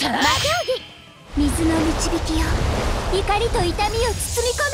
魔道着、水の導きよ、怒りと痛みを包み込